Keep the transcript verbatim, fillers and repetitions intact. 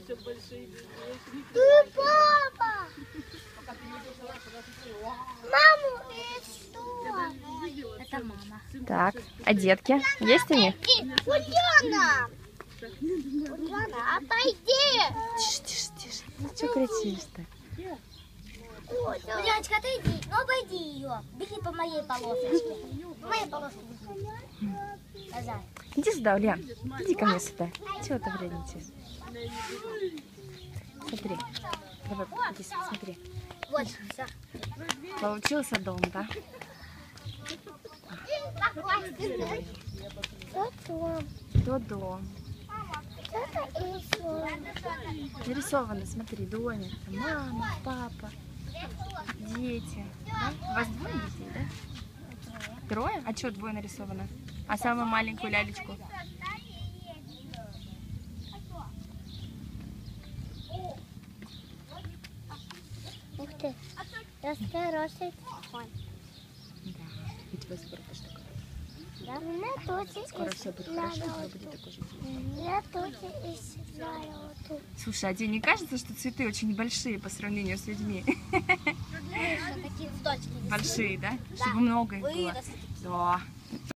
Ты папа! Маму рисуют. Это мама. Так, а детки? Есть они? Ульяна! Ульяна, отойди! Тише, тише, тише. Ну что кричишь-то? Ульяночка, отойди. Ну обойди ее. Беги по моей полосочке. По моей полоске беги. Назад. Иди сюда, Ульян. Иди ко мне сюда. Чего ты вредничаешь? Смотри. Давай, иди сюда, смотри. Вот, все. Получился дом, да? Кто дом? Нарисовано, смотри, домик. Мама, папа, дети. Да? У вас двое детей, да? Трое? А что двое нарисовано? А самую маленькую лялечку? Ух ты, это хороший телефон. Да, у тебя скоро тоже такое. Да, у меня тоже Скоро все будет хорошо, у тебя будет такой же У меня тоже есть. Слушай, а тебе не кажется, что цветы очень большие по сравнению с людьми? Такие цветочки. Большие, да? Чтобы много их было. Да.